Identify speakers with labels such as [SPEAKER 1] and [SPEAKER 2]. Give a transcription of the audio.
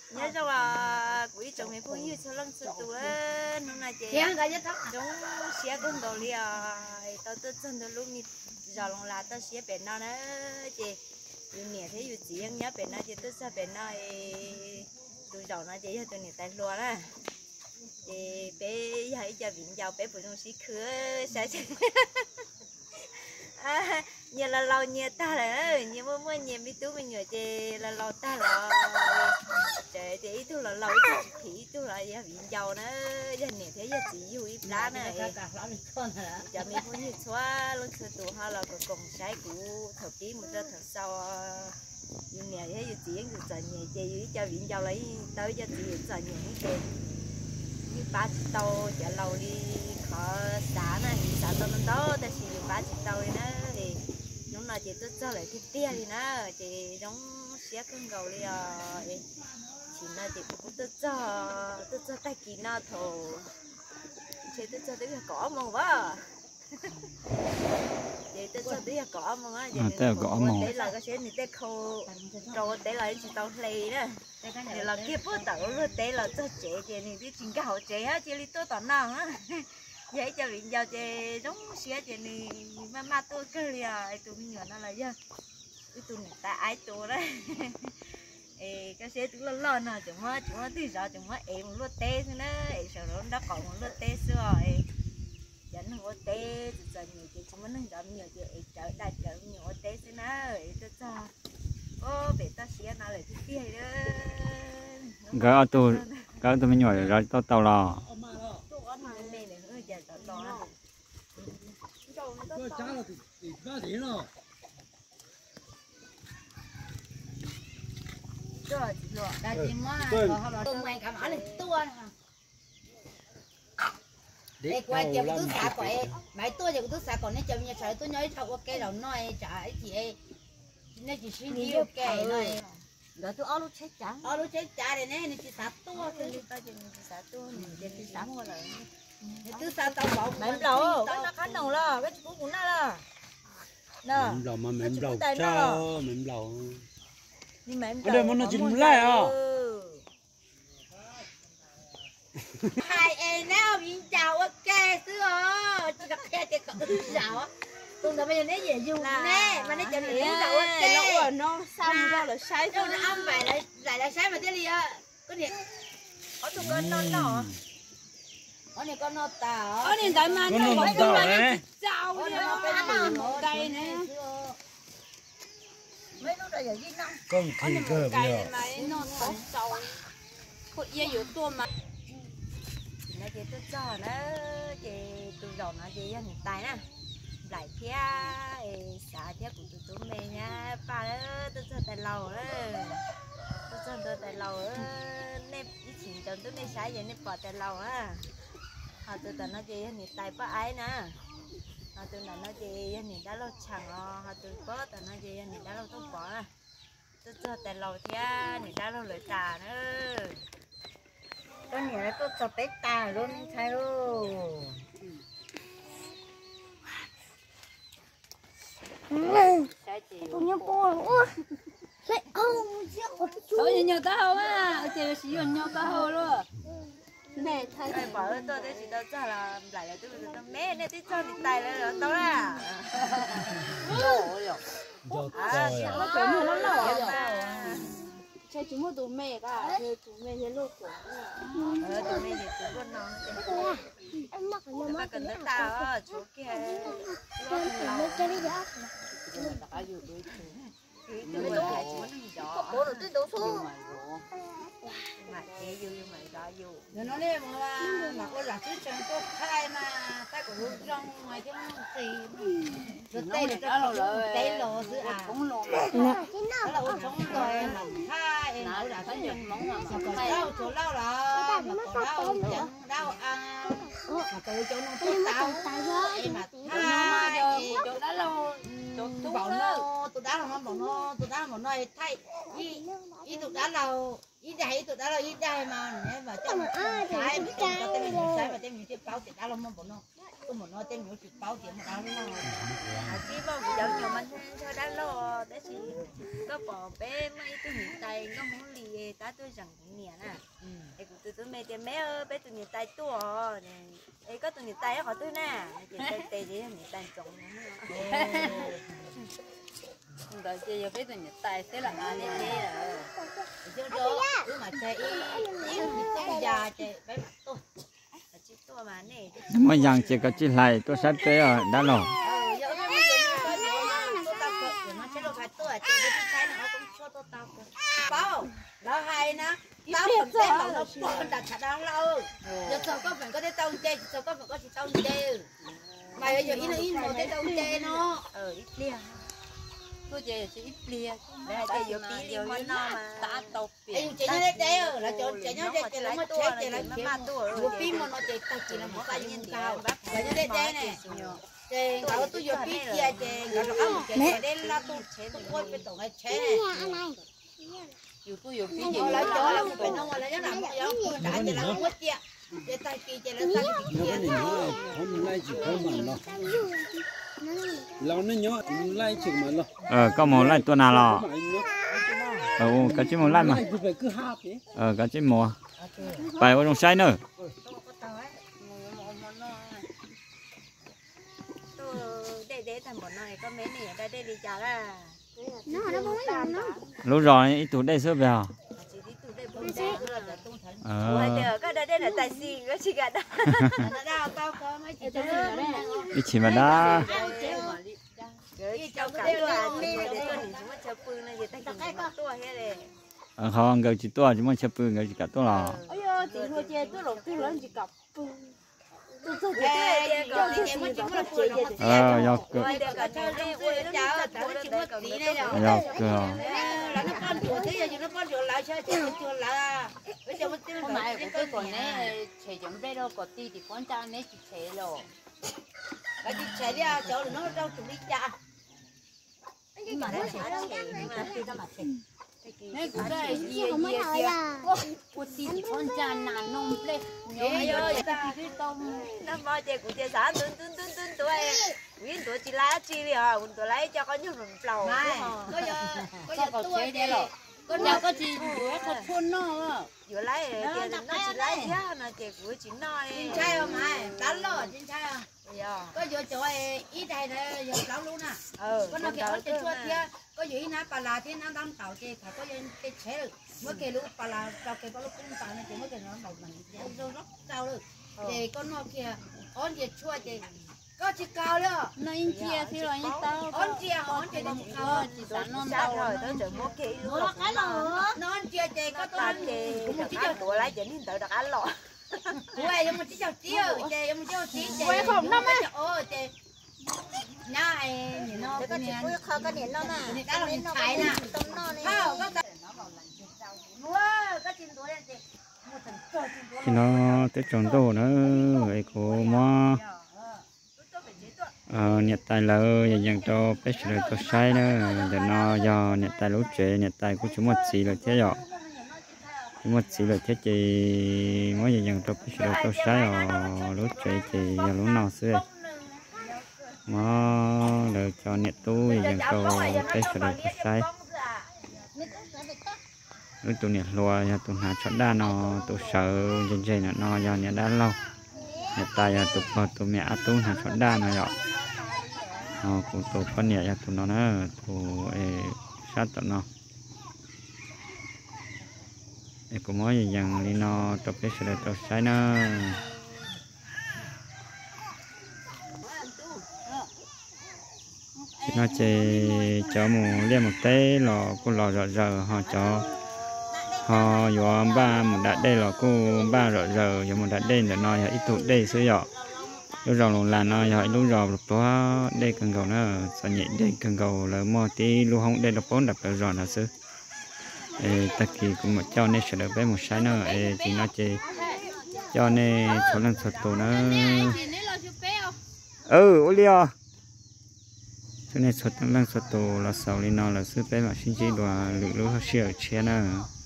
[SPEAKER 1] nhớ cho là quý chồng mình cũng như cho lăng sự tụ á nó là chị giống xé con đồ li tao chân đồ lúc mi giờ lòng là tao xé bên nó nữa chị dù nhẹ thế dù chị em nhớ bên nó chị tôi sao bên nó tụi giàu nó chị tụi nhẹ tay lúa đó chị bé hãy cho viện giàu bé phụ trong xí khứa sẽ như là lâu như ta là như mua nhiều biết tú mình nhờ chị là lâu ta là chị ít tu là lâu ít tu là giờ viện giàu nữa giờ này thế giờ chỉ yêu ít lá này giờ mình cũng như xóa lúc xưa tụ ha là còn còn trái của thợ tí một giờ thật sau như này thế giờ chỉ ăn được giờ nhẹ chị cho viện giàu lấy tới giờ chỉ giờ nhẹ cái như ba chỉ tàu giờ lâu đi khó xả này xả tàu nó đó ta chỉ dùng ba chỉ tàu nữa thì lúc nào chị tôi cho lại cái tia đi nữa chị giống xé cân gầu đi chỉ là chị cũng tôi cho tay kỳ nào thổ chị tôi cho tới cỏ mông quá chị tôi cho tới cỏ mông á chị để là cái xe này để khô rồi để lại chị tàu lì đó thì là kia bữa tàu rồi để là cho chị này đi chính cái hậu chị á chị đi tôi tao nào á vậy cho viện giao chị giống xé chị này mà tôi cái liền tụi mình nhỏ nó là gì tụi người ta ai tụi đấy cái xe tụi lo nè chúng nó từ giờ chúng nó em luôn té thế nữa sau đó nó còn luôn té xưa dẫn nó té giờ nhiều chị chúng nó dẫn nhiều chị chở đại chở nhiều té thế nữa tôi cho ô bé ta xé nào lại cái kia đó
[SPEAKER 2] cái tôi mình nhỏ rồi tao lò
[SPEAKER 1] rồi đại chị mà tôi quen cả mã lên tua để qua chồng tôi xả quậy mấy tôi giờ tôi xả còn nếu chồng nhà trời tôi nhớ thâu ok rồi nói trả chị ấy nó chỉ suy nghĩ ok này rồi tôi áo lúc chết chả để nè chị xả tua tôi đi ta chị xả tua để chị xả mua lại tôi xả tao bảo mềm đầu nó khá nồng lo cái chú cũng nó lo
[SPEAKER 3] mềm đầu mà mềm đầu cho mềm đầu
[SPEAKER 1] ở đây
[SPEAKER 3] nó chín lại à
[SPEAKER 1] hai em nào mình chào ok xưa chị gặp khe chị còn chào tôi đã bây giờ nói về dùng nè mà nó cho mình chào ok rồi nó xong ra là sai thôi nó âm vậy lại là sai mà thế gì á có gì có tụi con non đỏ có này con non tàu có này tại mà nó còn cái này chào nó một cây nè mấy lúc đây giờ gì nó
[SPEAKER 3] con thì cơ bây giờ
[SPEAKER 1] nó sống sâu khôi dây dụ tua mà nó chị tôi cho nó chị tôi dọn nó chị hiện tại nè lại phía xả phía của tụi mình nha ba đó tôi cho tại lầu đó tôi cho tôi tại lầu đó nếp đi chỉnh cho tôi này xả vậy nếp bỏ tại lầu á họ tôi tao nó chị hiện tại ba ấy nè họ tôi nói nó chị hiện đã lâu chẳng họ tôi có tao nó chị hiện đã lâu tôi bỏ nè tôi cho tại lầu phía hiện đã lâu lưỡi trà nữa con nhớ tôi cho bé ta luôn thay luôn
[SPEAKER 4] tôi nhớ buồn quá lại thôi nhớ tao á chị sử dụng nhớ tao luôn
[SPEAKER 1] nè thay bỏ lên tôi chỉ tao cho là lại là tôi mẹ nè tôi cho thì tay lên rồi tao là
[SPEAKER 4] nó kiểu như nó lỏ chơi chúng một tụi mẹ cả tụi mẹ thấy lột của
[SPEAKER 1] tụi mẹ thì tụi con non
[SPEAKER 4] em mặc cái
[SPEAKER 1] mà cần tới tao á chỗ kia
[SPEAKER 4] nó chơi đi đó
[SPEAKER 1] bố được tới đủ số mà chế vô mày đó vô
[SPEAKER 4] rồi nó đi mà có là chứ chẳng có khai mà ta cũng lúc trong ngoài trong thì rồi tây được cho tây lò sữa cũng lò đó là uống sống rồi mà khai nó đã thấy những món mà có đau chỗ đau là mà có đau chẳng đau ăn mà tôi chỗ nó tốt tao em mà thay chỗ đó lâu tôi bảo nó tôi đá nó bảo nó tôi đá một nơi thay ý tôi đá lâu ý đây tôi đá lâu ý đây mà nếu mà trong trái mà tem mình trái mà tem mình chưa bao thì đá lâu mà bảo nó có một nó tên nó chỉ bao tiền một áo đúng không
[SPEAKER 1] chỉ bao cái dạo nhiều mình cho đã lo đấy chỉ có bỏ bé mấy tôi nhìn tay có muốn lì ta tôi rằng cũng nhẹ nè ấy cũng tôi mẹ tiền mẹ ơi bé tôi nhìn tay tôi ấy có tôi nhìn tay họ tôi nè chỉ tay tay gì nhìn tay trộn rồi chơi giờ bé tôi nhìn tay thế là anh ấy thế rồi
[SPEAKER 4] chứ đó cứ mà chơi ít già chơi bé tôi
[SPEAKER 1] chỉ tôi mà này
[SPEAKER 2] mà dàn chỉ có chỉ lại tôi sát tới ở đã lò
[SPEAKER 4] đó hay nè tao còn tên mà nó còn đặt thật đáng lâu giờ sao có phải có cái tao chơi sao có phải có chỉ tao chơi mày bây giờ in một cái tao chơi nó
[SPEAKER 1] ít lia tôi chơi chỉ ít lia để chơi nhiều tí nhiều món no mà ta tộc
[SPEAKER 4] anh chơi như thế là chơi nhau chơi là mất chết chơi là chơi một phim mà nó chơi tao chỉ là một cái nhân cao chơi như thế này chơi kalau tu yo pi kia chơi kalau kamu chơi để là tu coi bên tổ này chơi
[SPEAKER 1] อยู่พี่
[SPEAKER 4] là cho là phải nó là nó làm cái đó đã chơi là mất kia chơi tay kia chơi là tay kia
[SPEAKER 3] không lại chỉ không mà lo lâu nó nhớ lại chỉ mà lo
[SPEAKER 2] có một lại tôi nào lò cái chứ một lại mà cái chứ mùa phải ở trong say nữa
[SPEAKER 1] để thằng bọn này có mấy này đây đây đi chả là
[SPEAKER 2] lúc rồi ít tuổi đây sớm vào
[SPEAKER 1] có đây là tài xỉn có chỉ cả đó
[SPEAKER 2] đi chỉ mà đã
[SPEAKER 1] cho cả tôi để tôi nhìn chúng nó chơi pư này tay cầm tôi hết rồi
[SPEAKER 2] không người chỉ tôi chỉ muốn chơi pư người chỉ cả tôi là
[SPEAKER 1] ôi chị thôi chơi tôi lộn tôi lớn chỉ cặp pư
[SPEAKER 2] giờ
[SPEAKER 4] là nó con chuột thế giờ nó con chuột lại chơi chuột là bây giờ mình tiêu
[SPEAKER 1] mà của tôi còn này chơi giống đây đâu có tí thì con cha này chỉ chơi rồi
[SPEAKER 4] cái gì chơi đi à chỗ nó đâu tụi đi cha
[SPEAKER 1] mà nó sẽ chơi
[SPEAKER 4] này cũng đây gì
[SPEAKER 1] của tí thì con cha nàn nông lên nhớ ta nó bao giờ của chơi xã tún tuổi nguyên tuổi chỉ lá chi đi à nguyên tuổi lấy cho con nhung rụng trầu
[SPEAKER 4] có giờ chơi đây rồi con nào có gì vừa có thôn nó
[SPEAKER 1] vừa lấy tiền nó chỉ lấy giá nó chỉ của chỉ nói
[SPEAKER 4] chính trai không ai đánh lo chính trai à có giờ chỗ ít đây này giờ lão luôn à con nào kiểu chơi chua kia có giờ ít bà là thế nó đang tàu chơi phải có giờ cái chế mới kêu lúc bà là tàu kêu có lúc cũng tàu này thì mới kêu nó đầu mình rồi rất cao được thì con nào kia con giờ chua thì có chỉ cao đó
[SPEAKER 1] nó in chia thì rồi in tao
[SPEAKER 4] con chia đồng cao
[SPEAKER 1] chỉ sản non tao rồi tới chợ mua kỹ luôn
[SPEAKER 4] non chia thì có tôi
[SPEAKER 1] cũng chỉ cho tụi lấy chỉnh tự đặt ăn lọ
[SPEAKER 4] quay nhưng mà chỉ cho chia chè nhưng mà cho chia
[SPEAKER 1] quay không năm á
[SPEAKER 4] chè này nhìn nó
[SPEAKER 1] có chỉ quay không có điện nó mà
[SPEAKER 4] đã làm trái nè
[SPEAKER 1] tôm nó này
[SPEAKER 4] không có cái chim tuổi này
[SPEAKER 2] thì nó tới trồng đồ nữa vậy của mua nhiệt tài là dành cho bé sữa tôi sai nữa để nó do nhiệt tài lúa trẻ nhiệt tài của chúng một xí là thế rồi chúng một xí là thế thì mới dành cho bé sữa tôi sai ở lúa trẻ thì lúa nào xưa mà để cho nhiệt tu dành cho bé sữa tôi sai lúc tụi nhiệt lúa nhà tụi hà chọn đa nó tụi sợ dành dành nó do nhiệt đa lâu nhiệt tài tụi mẹ tụi hà chọn đa nó rồi của tổ phân nhẹ tụi nó của sát tụi nó của mỗi dần đi nó tập cái sự tập sai nó thì nó chỉ cho một liên một té lò cô lò giờ họ cho họ vừa ba một đặt đây là cô ba giờ vừa một đặt đây để nó ít tụt đây xíu nhỏ lúc rồi là nó hỏi lúc rồi lúc đó đây cần cầu nó sao nhẹ đây cần cầu là mò tí lúc không đây là bốn đập rồi là xứ ta kỳ cũng mà cho nên sẽ được với một sai nữa thì nó chỉ cho nên số lần số tổ nó ô liò cho nên số lần số tổ là sáu lên nó là xứ bé mà xin chỉ đùa lưỡi lưỡi họ xỉa chia nữa